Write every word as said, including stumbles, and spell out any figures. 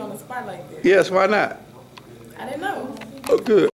on the spot like this. Yes, why not? I didn't know. Oh, good.